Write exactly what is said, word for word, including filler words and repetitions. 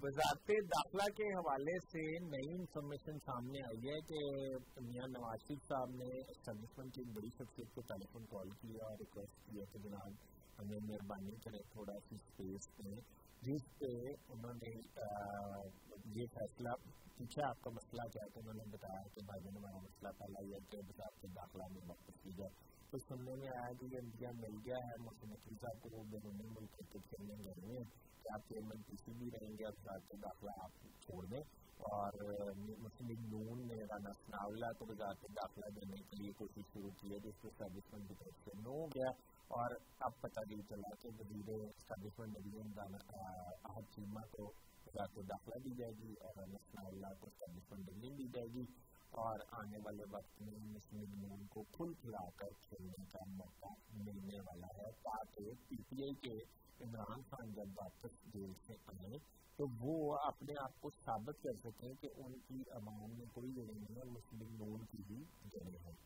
वजारत दाखिला के हवाले से नई इंफॉर्मेशन सामने आई है कि मियां नवाज शरीफ साहब ने एस्टेब्लिशमेंट की एक बड़ी शख्सियत को टेलीफोन कॉल किया और रिक्वेस्ट किया कि जनाब हमें मेहरबानी करें थोड़ा सी स्पेस दें, जिस पे उन्होंने ये फैसला पूछा आपका मसला क्या है, तो उन्होंने बताया कि भाई ने हमारा मसला पहला यह कि वजारत दाखिला में वापस की जाए। तो सुनने में आया कि ये इंतजाम मिल गया है, मुख्यमंत्री साहब को वो बैरूनी मुल्क हरकत करने गए हुए हैं कि आप चेयरमैन किसी भी रहेंगे, अब वजारत दाखिला आप छोड़ दें। और मुस्लिम नून ने राना सनाउल्लाह को वजारत दाखिला देने के लिए कोशिश शुरू की है, जिसको एस्टेब्लिशमेंट की तरफ से नो हो गया। और अब पता नहीं चला कि वजीर एस्टेब्लिशमेंट नबीन अहद चीमा को वजारत दाखिला दी जाएगी और राना सनाउल्लाह को एस्टेब्लिशमेंट नबीन दी जाएगी। और आने वाले वक्त में मुस्लिम नून को खुल खिलाकर खेलने का मौका मिलने वाला है, ताकि पी टी आई के इमरान खान जब वापस जेल से आए तो वो अपने आप को साबित कर सकें कि उनकी अवाम में कोई जगह नहीं है, मुस्लिम नून की ही जगह है।